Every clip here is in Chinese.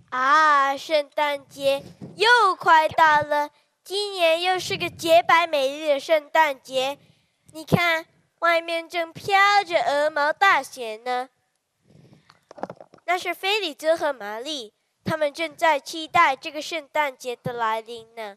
啊，圣诞节又快到了，今年又是个洁白美丽的圣诞节。你看，外面正飘着鹅毛大雪呢。那是菲里兹和玛丽，他们正在期待这个圣诞节的来临呢。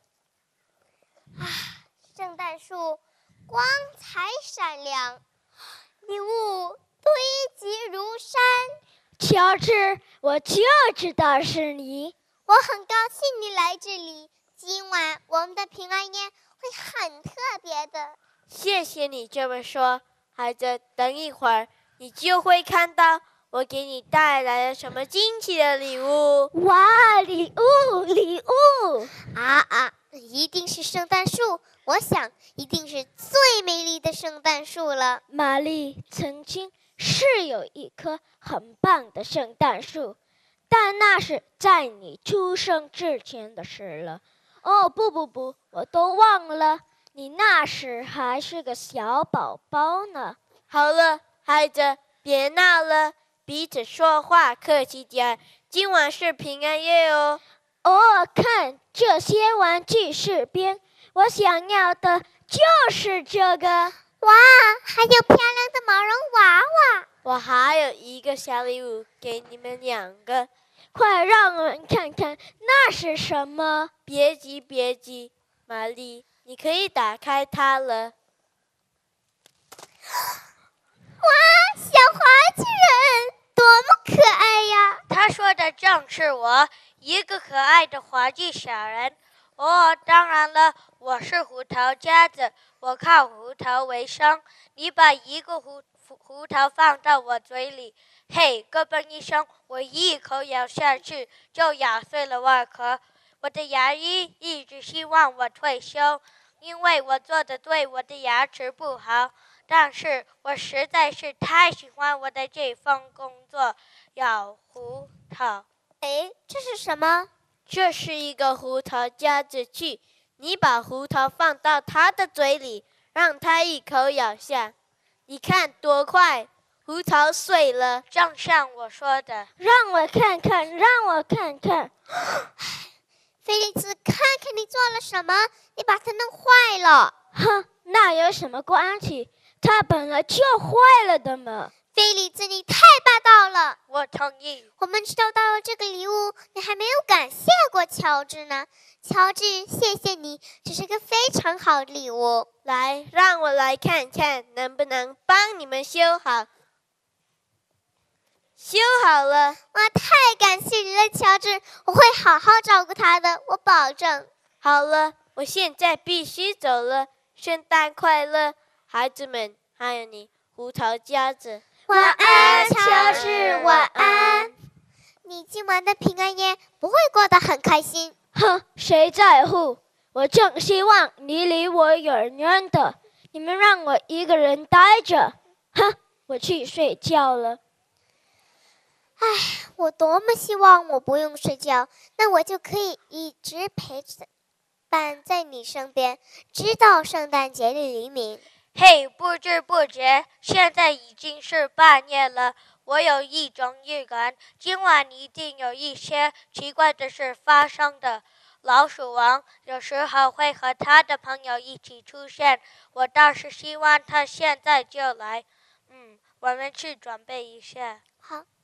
圣诞树光彩闪亮，礼物堆积如山。 乔治，我就知道是你。 我很高兴你来这里。今晚我们的平安夜会很特别的。 谢谢你这么说，孩子。等一会儿，你就会看到我给你带来了什么惊奇的礼物。 哇，礼物！ 一定是圣诞树。我想，一定是最美丽的圣诞树了。 玛丽曾经是有一棵很棒的圣诞树，但那是在你出生之前的事了。哦，不，我都忘了，你那时还是个小宝宝呢。 好了，孩子，别闹了，彼此说话客气点。今晚是平安夜哦。 看这些玩具饰边，我想要的就是这个。 哇，还有漂亮的毛绒娃娃。 我还有一个小礼物给你们2个， 快让我们看看那是什么。 别急，玛丽，你可以打开它了。 哇，小滑稽人，多么可爱呀！ 他说的正是我，一个可爱的滑稽小人。当然了，我是胡桃夹子，我靠胡桃为生。你把一个胡桃放到我嘴里，嘿，咯嘣一声，我一口咬下去，就咬碎了外壳。我的牙医一直希望我退休，因为我做的对我的牙齿不好。但是我实在是太喜欢我的这份工作，咬胡桃。 这是什么？ 这是一个胡桃夹子器，你把胡桃放到它的嘴里，让它一口咬下。你看多快，胡桃碎了， 正像我说的。 让我看看。 菲利兹，看看你做了什么，你把它弄坏了。 哼，那有什么关系？它本来就坏了的嘛。 菲利兹，你太霸道了。 我同意。 我们收到了这个礼物，你还没有感谢过乔治呢。乔治，谢谢你，这是个非常好的礼物。 来，让我来看看能不能帮你们修好。修好了。 哇，太感谢你了，乔治，我会好好照顾他的，我保证。 好了，我现在必须走了。圣诞快乐，孩子们，还有你，胡桃夹子。 晚安，乔治，晚安。你今晚的平安夜不会过得很开心。 哼，谁在乎？我正希望你离我远远的。你们让我一个人待着。哼，我去睡觉了。 我多么希望我不用睡觉，那我就可以一直伴在你身边，直到圣诞节的黎明。 嘿，不知不觉，现在已经是半夜了。我有一种预感，今晚一定有一些奇怪的事发生的。老鼠王有时候会和他的朋友一起出现，我倒是希望他现在就来。我们去准备一下。 好。